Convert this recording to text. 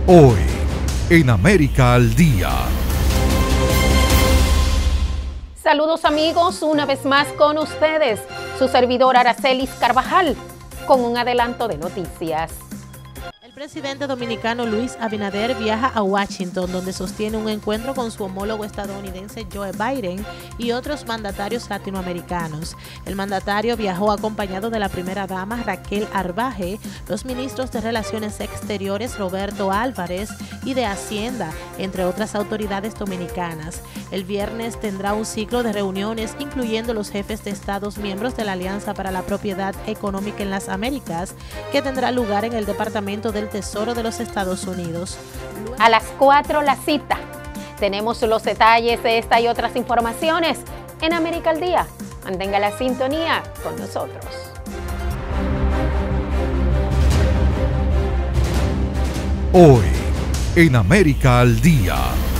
Hoy, en América al Día. Saludos amigos, una vez más con ustedes, su servidor Aracelis Carvajal, con un adelanto de noticias. El presidente dominicano Luis Abinader viaja a Washington, donde sostiene un encuentro con su homólogo estadounidense Joe Biden y otros mandatarios latinoamericanos. El mandatario viajó acompañado de la primera dama Raquel Arbaje, los ministros de Relaciones Exteriores Roberto Álvarez y de Hacienda, entre otras autoridades dominicanas. El viernes tendrá un ciclo de reuniones incluyendo los jefes de estados miembros de la Alianza para la Propiedad Económica en las Américas, que tendrá lugar en el Departamento del Tesoro de los Estados Unidos. A las 4 la cita. Tenemos los detalles de esta y otras informaciones en América al Día. Mantenga la sintonía con nosotros. Hoy, en América al Día.